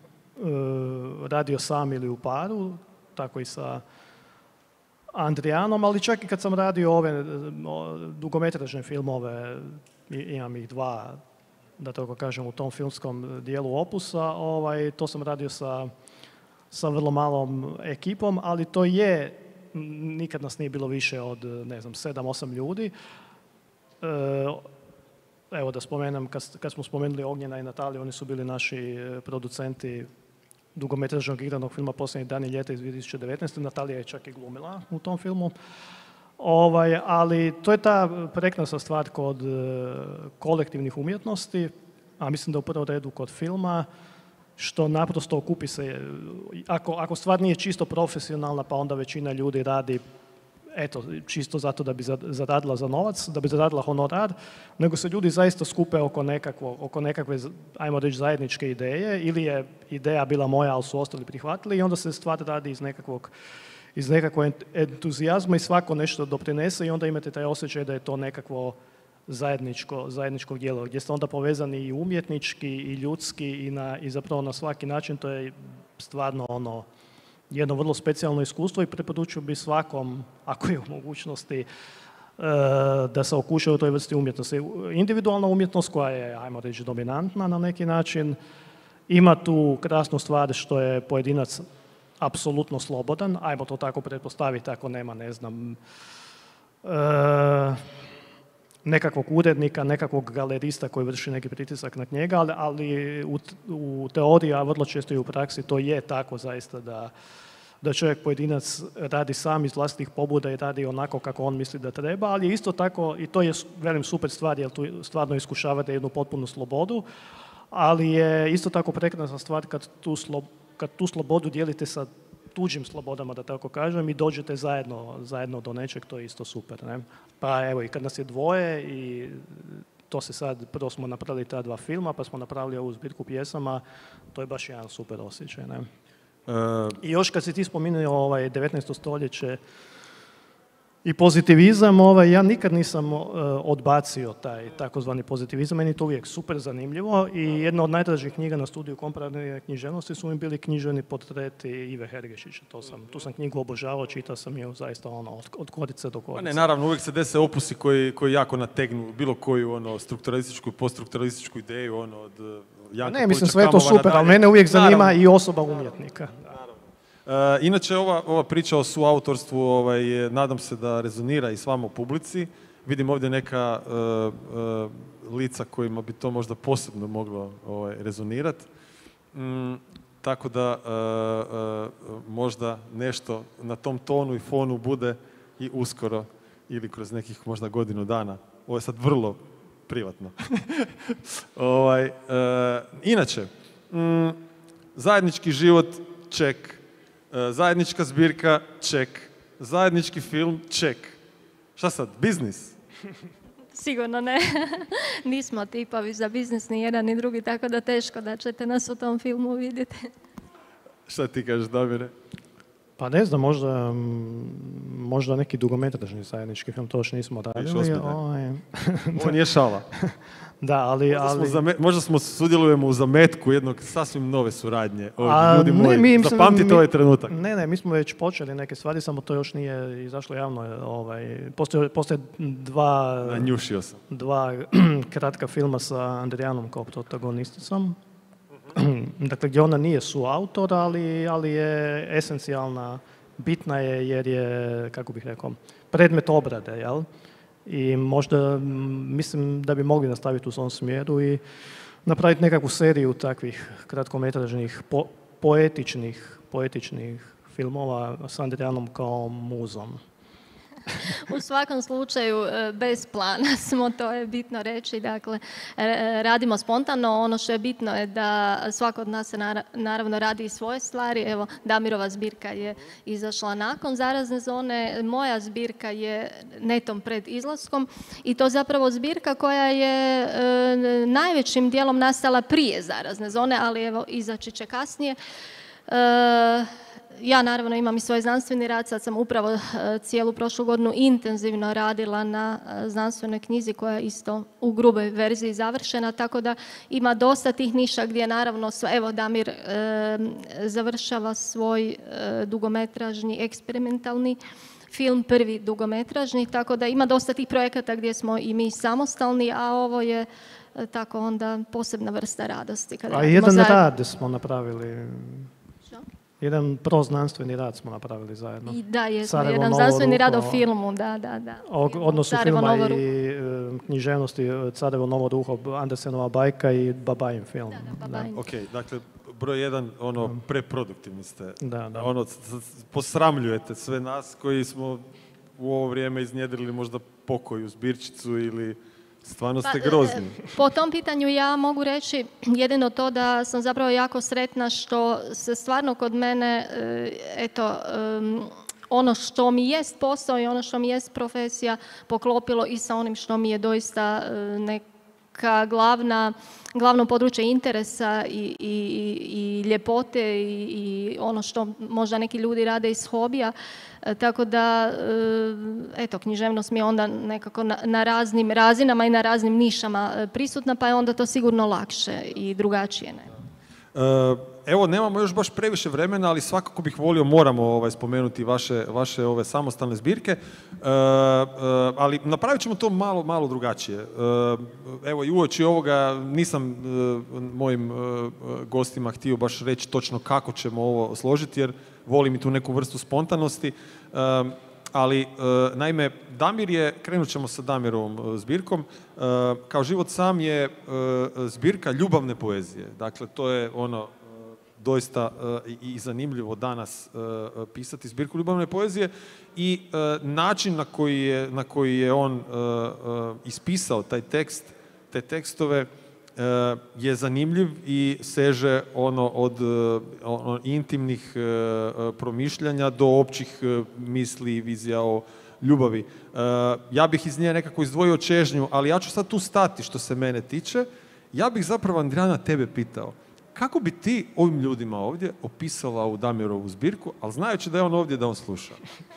radio sam ili u paru, tako i sa Andrijanom, ali čak i kad sam radio ove dugometražne filmove, imam ih 2, da tako kažem, u tom filmskom dijelu opusa, to sam radio sa vrlo malom ekipom, ali to je, nikad nas nije bilo više od, 7-8 ljudi. Evo da spomenem, kad smo spomenuli Ognjena i Nataliju, oni su bili naši producenti dugometražnog igranog filma Posljednji dani ljeta iz 2019. Natalija je čak i glumila u tom filmu. Ali to je ta prekrasna stvar kod kolektivnih umjetnosti, a mislim da u prvom redu kod filma, što naprosto okupi se, ako stvar nije čisto profesionalna, pa onda većina ljudi radi čisto zato da bi zaradila za novac, da bi zaradila honorar, nego se ljudi zaista skupe oko nekakve, ajmo reći, zajedničke ideje, ili je ideja bila moja, ali su ostali prihvatili i onda se stvar radi iz nekakvog entuzijazma i svako nešto doprinese i onda imate taj osjećaj da je to nekakvo zajedničko djelo, gdje ste onda povezani i umjetnički i ljudski i zapravo na svaki način. To je stvarno jedno vrlo specijalno iskustvo i preporučio bi svakom, ako je u mogućnosti, da se okuša u toj vrsti umjetnosti. Individualna umjetnost koja je, ajmo reći, dominantna na neki način, ima tu krasnu stvar što je pojedinac apsolutno slobodan, ajmo to tako pretpostaviti ako nema, ne znam, nekakvog urednika, nekakvog galerista koji vrši neki pritisak na njega, ali u teoriji, a vrlo često i u praksi, to je tako zaista da čovjek pojedinac radi sam iz vlastitih pobuda i radi onako kako on misli da treba, ali je isto tako, i to je, velim, super stvar, jer tu stvarno iskušavate jednu potpunu slobodu, ali je isto tako prekrasna stvar kad tu slobodu dijelite sa tuđim slobodama, da tako kažem, i dođete zajedno do nečeg, to je isto super. Ne? Pa evo, i kad nas je dvoje i to se sad, prvo smo napravili ta 2 filma, pa smo napravili ovu zbirku pjesama, to je baš jedan super osjećaj. Ne? I još kad si ti spominjao 19. stoljeće i pozitivizam, ja nikad nisam odbacio taj takozvani pozitivizam, meni je to uvijek super zanimljivo i jedna od najdražih knjiga na studiju komparativne književnosti su mi bili književni portreti Ive Hergešića. Tu sam knjigu obožavao, čitao sam je zaista od korice do korice. Ne, naravno, uvijek se dese opusi koji jako nategnu bilo koju strukturalističku, poststrukturalističku ideju od Janka Ne, mislim, sve je to super, ali mene uvijek zanima i osoba umjetnika. Inače, ova priča o suautorstvu, nadam se da rezonira i s vama u publici. Vidim ovdje neka lica kojima bi to možda posebno moglo rezonirati. Tako da možda nešto na tom tonu i fonu bude i uskoro ili kroz nekih možda godinu dana. Ovo je sad vrlo privatno. Inače, zajednički život, ček. Zajednička zbirka, ček. Zajednički film, ček. Šta sad, biznis? Sigurno ne. Nismo tipovi za biznis ni jedan ni drugi, tako da teško da ćete nas u tom filmu vidjeti. Šta ti kažeš, Damire? Pa ne znam, možda neki dugometražni zajednički film, to još nismo radili. On je šala. Da, ali... Možda sudjelujemo u zametku jednog sasvim nove suradnje. Ljudi moji, zapamtite ovaj trenutak. Ne, mi smo već počeli neke stvari, samo to još nije izašlo javno. Postoje dva kratka filma sa Andrijanom kao protagonisticom. Dakle, gdje ona nije suautor, ali je esencijalna, bitna je jer je, kako bih rekao, predmet obrade, jel? I možda mislim da bi mogli nastaviti u svom smjeru i napraviti nekakvu seriju takvih kratkometražnih, poetičnih filmova s Andrijanom kao muzom. U svakom slučaju, bez plana smo, to je bitno reći. Dakle, radimo spontano. Ono što je bitno je da svako od nas se naravno radi i svoje stvari. Evo, Damirova zbirka je izašla nakon Zarazne zone. Moja zbirka je netom pred izlaskom. I to zapravo zbirka koja je najvećim dijelom nastala prije Zarazne zone, ali evo, izaći će kasnije. Ja naravno imam i svoj znanstveni rad, sad sam upravo cijelu prošlu godinu intenzivno radila na znanstvenoj knjizi koja je isto u gruboj verziji završena, tako da ima dosta tih niša gdje naravno, evo Damir završava svoj dugometražni eksperimentalni film, prvi dugometražni, tako da ima dosta tih projekata gdje smo i mi samostalni, a ovo je tako onda posebna vrsta radosti. A jedan rad smo napravili. Jedan proznanstveni rad smo napravili zajedno. Da, jesmo. Jedan znanstveni rad o filmu, da. Odnosu filma i književnosti Carevo novo ruho, Andersenova bajka i Babajin film. Ok, dakle, broj 1, preproduktivni ste. Da. Posramljujete sve nas koji smo u ovo vrijeme iznjedrili možda pokoju zbirčicu ili... Stvarno ste grozni. Po tom pitanju ja mogu reći jedino to da sam zapravo jako sretna što se stvarno kod mene, ono što mi jest posao i ono što mi jest profesija poklopilo i sa onim što mi je doista Hrvatska glavno područje interesa i ljepote i ono što možda neki ljudi rade iz hobija. Tako da, eto, književnost mi je onda nekako na raznim razinama i na raznim nišama prisutna, pa je onda to sigurno lakše i drugačije. Ne? Evo, nemamo još baš previše vremena, ali svakako bih volio, moramo spomenuti vaše ove samostalne zbirke, ali napravit ćemo to malo drugačije. Evo, i uoči ovoga nisam mojim gostima htio baš reći točno kako ćemo ovo složiti, jer volim i tu neku vrstu spontanosti, ali naime, Damir je, krenut ćemo sa Damirovom zbirkom, Kao život sam je zbirka ljubavne poezije. Dakle, to je ono doista i zanimljivo danas pisati zbirku ljubavne poezije i način na koji je on ispisao taj tekst, te tekstove je zanimljiv i seže od intimnih promišljanja do općih misli i vizija o ljubavi. Ja bih iz nje nekako izdvojio čežnju, ali ja ću sad tu stati što se mene tiče. Ja bih zapravo, Andrijana, tebe pitao, kako bi ti ovim ljudima ovdje opisala ovu Damirovu zbirku, ali znajući da je on ovdje da on sluša?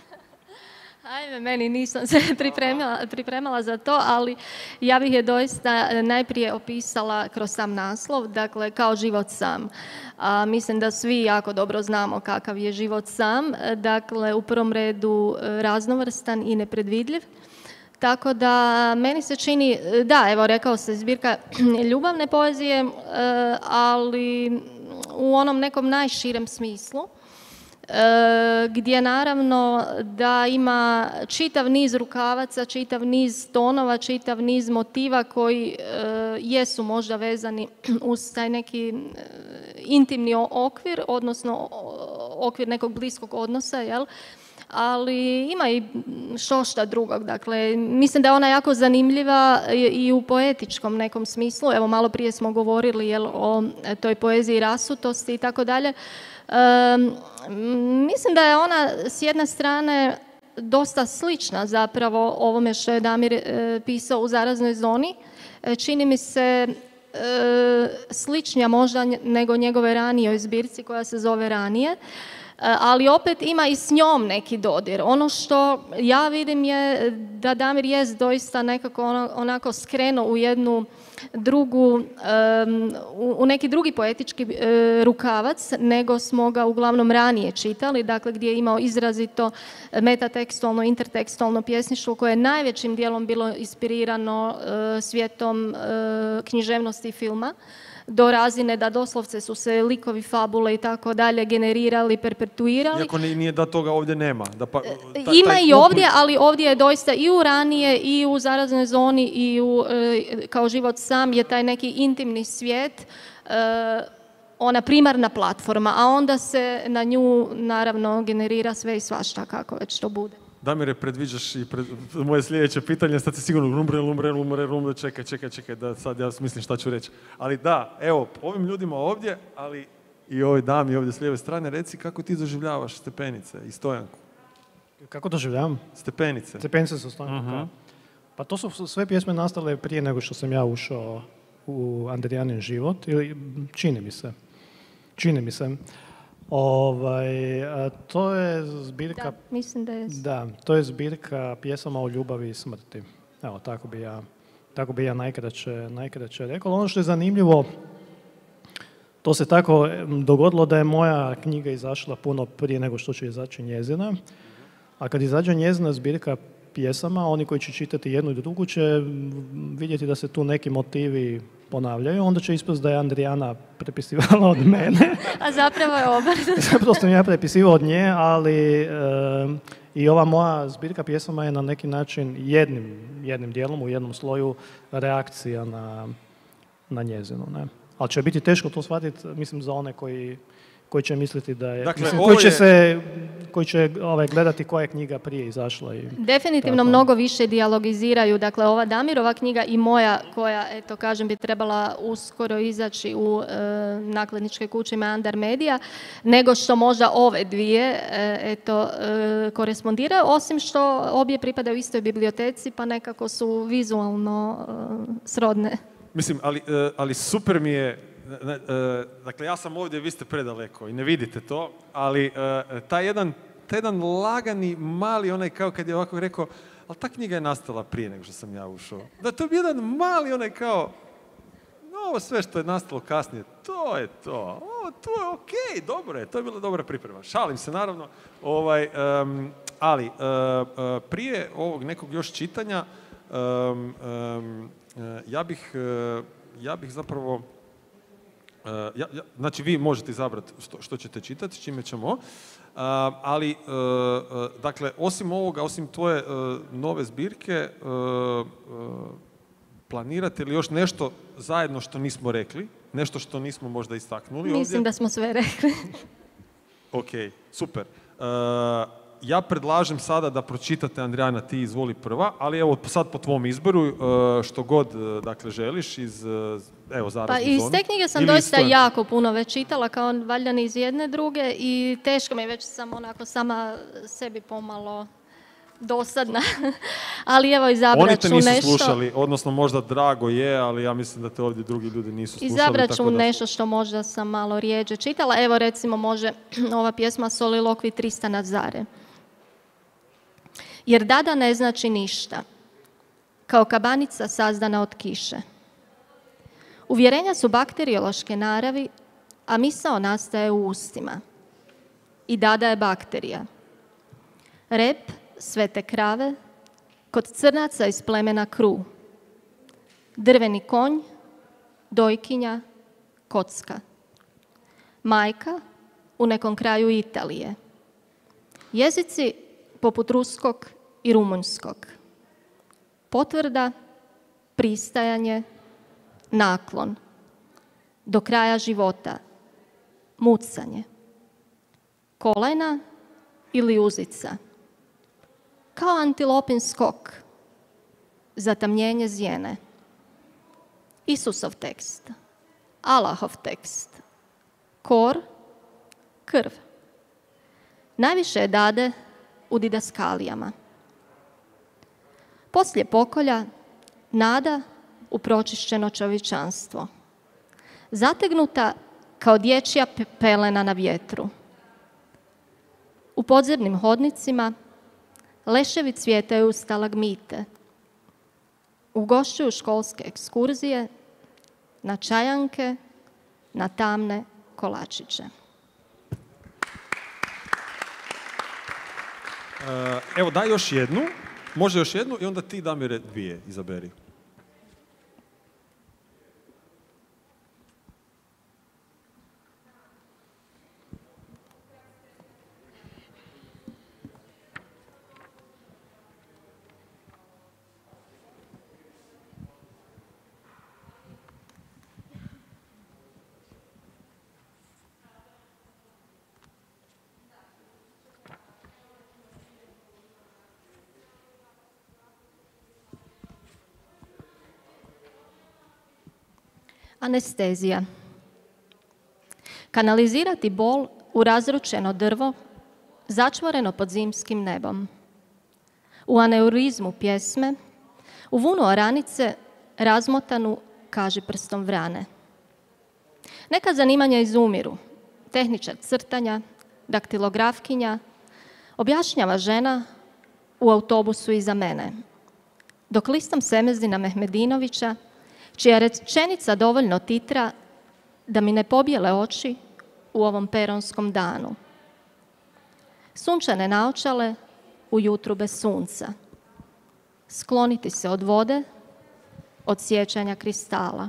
Ajme, meni nisam se pripremala za to, ali ja bih je doista najprije opisala kroz sam naslov, dakle, kao život sam. Mislim da svi jako dobro znamo kakav je život sam, dakle, u prvom redu raznovrstan i nepredvidljiv. Tako da meni se čini, da, evo rekao se zbirka ljubavne poezije, ali u onom nekom najširem smislu, gdje naravno da ima čitav niz rukavaca, čitav niz tonova, čitav niz motiva koji jesu možda vezani uz taj neki intimni okvir, odnosno okvir nekog bliskog odnosa, jel? Ali ima i štošta drugog. Dakle, mislim da je ona jako zanimljiva i u poetičkom nekom smislu. Evo, malo prije smo govorili, jel, o toj poeziji rasutosti i tako dalje. Mislim da je ona s jedne strane dosta slična zapravo ovome što je Damir pisao u Zaraznoj zoni. Čini mi se sličnija možda nego njegove ranijoj zbirci koja se zove Ranije, ali opet ima i s njom neki dodir. Ono što ja vidim je da Damir jest doista nekako onako skrenuo u jednu drugu, u neki drugi poetički rukavac nego smo ga uglavnom ranije čitali, dakle gdje je imao izrazito metatekstualno, intertekstualno pjesništvo koje je najvećim dijelom bilo inspirirano svijetom književnosti i filma, do razine da doslovce su se likovi, fabule i tako dalje generirali, perpetuirali. Iako nije da toga ovdje nema. Ima i ovdje, ali ovdje je doista i u Ranije, i u Zaraznoj zoni, i u Kao život sam je taj neki intimni svijet, ona primarna platforma, a onda se na nju naravno generira sve i svašta kako već to bude. Damire, predviđaš i moje sljedeće pitanje, sad si sigurno lumbre, čekaj, da sad ja mislim šta ću reći. Ali da, evo, ovim ljudima ovdje, ali i ovoj dami ovdje s lijeve strane, reci kako ti doživljavaš Stepenice i Stojanku. Kako doživljavam? Stepenice. Stepenice su Stojanku, uh-huh. Pa to su sve pjesme nastale prije nego što sam ja ušao u Andrijanin život, ili čini mi se. To je zbirka... Da, mislim da je. Da, to je zbirka pjesama o ljubavi i smrti. Evo, tako bi ja najkraće rekao. Ono što je zanimljivo, to se tako dogodilo da je moja knjiga izašla puno prije nego što će izaći njezina. A kad izađe njezina zbirka pjesama, oni koji će čitati jednu i drugu će vidjeti da se tu neki motivi ponavljaju, onda će ispast da je Andrijana prepisivala od mene. A zapravo je obrnuto. Zapravo sam ja prepisivao od nje, ali i ova moja zbirka pjesama je na neki način jednim dijelom, u jednom sloju reakcija na njezinu. Ne? Ali će biti teško to shvatiti, mislim, za one koji će misliti da je... Dakle, koji će gledati koja je knjiga prije izašla. Definitivno tako. Mnogo više dijalogiziraju. Dakle, ova Damirova knjiga i moja, koja, eto, kažem, bi trebala uskoro izaći u nakladničkoj kući Meandar Media, nego što možda ove dvije, korespondiraju, osim što obje pripadaju istoj biblioteci, pa nekako su vizualno srodne. Mislim, ali super mi je, dakle ja sam ovdje, vi ste predaleko i ne vidite to, ali taj jedan lagani, mali, onaj kao kad je ovako rekao, ali ta knjiga je nastala prije nego što sam ja ušao. Da, to je bio jedan mali, onaj kao, ovo sve što je nastalo kasnije, to je to. To je okej, dobro je, to je bila dobra priprema. Šalim se, naravno. Ali, prije ovog nekog još čitanja, ja bih zapravo, znači vi možete izabrati što ćete čitati, s čime ćemo, ali, dakle, osim ovoga, osim tvoje nove zbirke, planirate li još nešto zajedno što nismo rekli? Nešto što nismo možda istaknuli ovdje? Mislim da smo sve rekli. Ok, super. Ja predlažem sada da pročitate, Andrijana, ti izvoli prva, ali evo sad po tvom izboru, što god, dakle, želiš iz, evo, Zaraznu zonu. Pa iz te knjige sam doista jako puno već čitala, kao valjda ni iz jedne druge, i teško mi je, već sam onako sama sebi pomalo dosadna, ali evo izabrat ću nešto. Oni te nisu slušali, odnosno možda drago je, ali ja mislim da te ovdje drugi ljudi nisu slušali. Izabrat ću nešto što možda sam malo rijeđe čitala. Evo recimo može ova pjesma Solilokvi Tristana Zare. Jer dada ne znači ništa, kao kabanica sazdana od kiše. Uvjerenja su bakteriološke naravi, a misao nastaje u ustima. I dada je bakterija. Rep svete krave, kod crnaca iz plemena Kru. Drveni konj, dojkinja, kocka. Majka u nekom kraju Italije. Jezici poput ruskog i rumunjskog. Potvrda, pristajanje, naklon. Do kraja života, mucanje. Kolena ili uzica. Kao antilopin skok, zatamnjenje zjene. Isusov tekst, Allahov tekst, kor, krv. Najviše je dade u didaskalijama. Poslije pokolja, nada u pročišćeno čovječanstvo. Zategnuta kao dječja pelena na vjetru. U podzemnim hodnicima leševi cvjetaju u stalagmite. Ugošćuju školske ekskurzije, na čajanke, na tamne kolačiće. Evo, daj još jednu, može još jednu i onda ti, Damire, dvije izaberi. Anestezija. Kanalizirati bol u razručeno drvo, začvoreno pod zimskim nebom. U aneurizmu pjesme, u vunu oranice, razmotanu kaži prstom vrane. Neka zanimanja izumiru. Tehničar crtanja, daktilografkinja, objašnjava žena u autobusu iza mene. Dok listam Semezina Mehmedinovića, čija rečenica dovoljno titra da mi ne pobijele oči u ovom peronskom danu. Sunčane naočale u jutru bez sunca. Skloniti se od vode, od sjećanja kristala.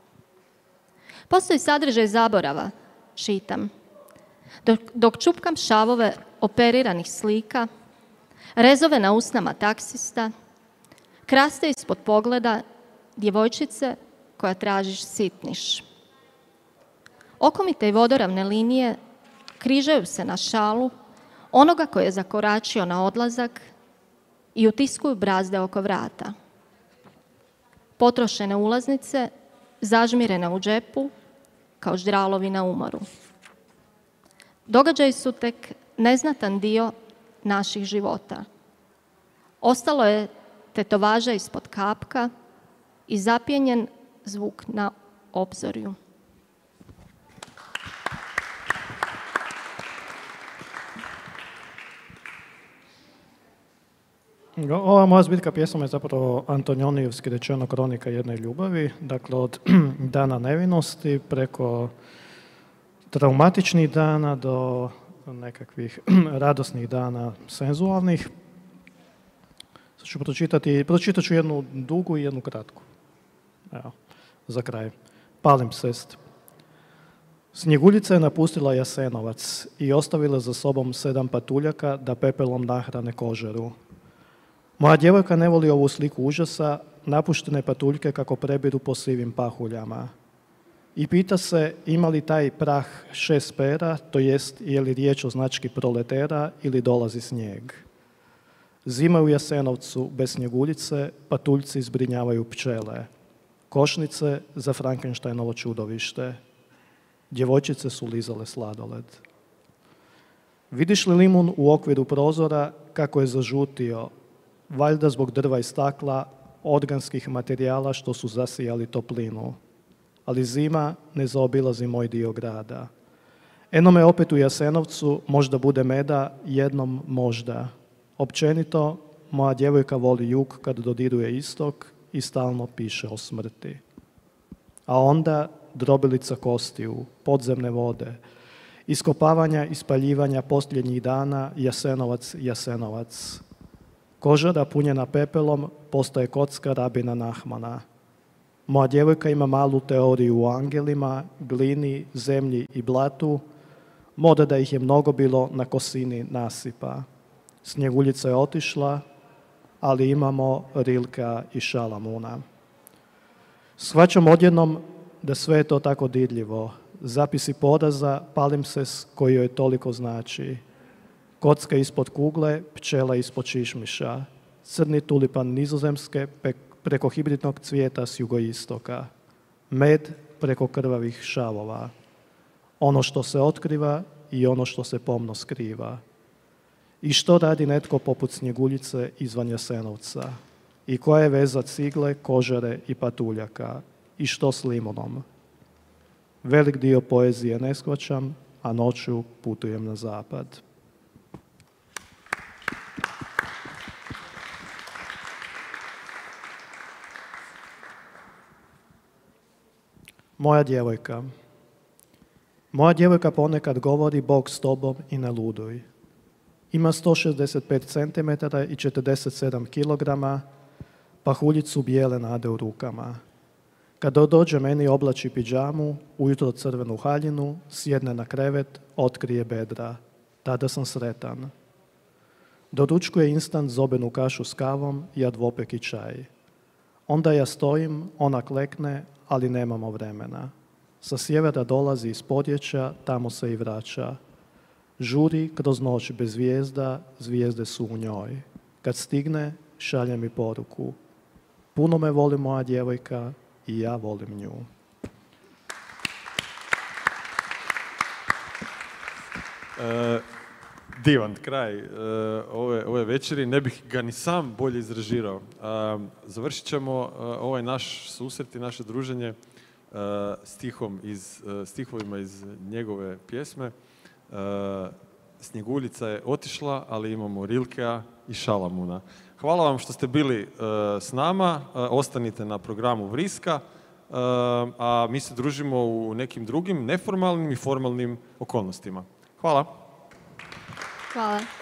Postoji sadržaj zaborava, čitam. Dok čupkam šavove operiranih slika, rezove na usnama taksista, kraste ispod pogleda djevojčice koja tražiš sitniš. Okomite i vodoravne linije križaju se na šalu onoga koji je zakoračio na odlazak i utiskuju brazde oko vrata. Potrošene ulaznice zažmirene u džepu kao ždralovi na umoru. Događaji su tek neznatan dio naših života. Ostalo je tetovaža ispod kapka i zapijenjen zvuk na obzorju. Ova moja zbirka pjesama je zapravo Antonionijevski rečeno kronika jedne ljubavi, dakle od dana nevinosti preko traumatičnih dana do nekakvih radosnih dana senzualnih. Sad ću pročitat ću jednu dugu i jednu kratku. Evo, za kraj. Palimpsest. Snjeguljica je napustila Jasenovac i ostavila za sobom 7 patuljaka da pepelom nahrane kožaru. Moja djevojka ne voli ovu sliku užasa, napuštene patuljke kako prebiru po sivim pahuljama. I pita se ima li taj prah 6 pera, to jest je li riječ o znački proletera ili dolazi snijeg. Zima u Jasenovcu bez snjeguljice, patuljci zbrinjavaju pčele. Košnice za Frankensteinovo čudovište. Djevojčice su lizale sladoled. Vidiš li limun u okviru prozora kako je zažutio, valjda zbog drva i stakla, organskih materijala što su zasijali toplinu. Ali zima ne zaobilazi moj dio grada. Eno me opet u Jasenovcu, možda bude meda, jednom možda. Općenito, moja djevojka voli jug kad dodiruje istok i stalno piše o smrti. A onda drobilica kostiju, podzemne vode, iskopavanja i spaljivanja posljednjih dana, Jasenovac, Jasenovac. Kožara punjena pepelom postaje kocka rabina Nahmana. Moja djevojka ima malu teoriju o angelima, glini, zemlji i blatu, moda da ih je mnogo bilo na kosini nasipa. Snjeguljica je otišla, ali imamo Rilka i Šalamuna. Shvaćam odjednom da sve je to tako dirljivo. Zapisi poraza, palimpsest koji joj toliko znači. Kocka ispod kugle, pčela ispod šišmiša. Crni tulipan Nizozemske preko hibridnog cvijeta s jugoistoka. Med preko krvavih šavova. Ono što se otkriva i ono što se pomno skriva. I što radi netko poput Snjeguljice izvan Jasenovca? I koja je veza cigle, kožare i patuljaka? I što s limunom? Velik dio poezije ne shvaćam, a noću putujem na zapad. Moja djevojka. Moja djevojka ponekad govori Bog s tobom i ne luduj. Ima 165 cm i 47 kg, pahuljicu bijele nade u rukama. Kada dođe meni oblači pidžamu, ujutro crvenu haljinu, sjedne na krevet, otkrije bedra. Tada sam sretan. Doručkuje instant zobenu kašu s kavom, ja dvopek i čaj. Onda ja stojim, ona klekne, ali nemamo vremena. Sa sjevera dolazi iz podječja, tamo se i vraća. Žuri kroz noć bez zvijezda, zvijezde su u njoj. Kad stigne, šalje mi poruku. Puno me voli moja djevojka i ja volim nju. Divan kraj ove večeri, ne bih ga ni sam bolje izrežirao. Završit ćemo ovaj naš susret i naše druženje stihovima iz njegove pjesme. Snjeguljica je otišla, ali imamo Rilkea i Šalamuna. Hvala vam što ste bili s nama, ostanite na programu Vriska, a mi se družimo u nekim drugim neformalnim i formalnim okolnostima. Hvala. Hvala.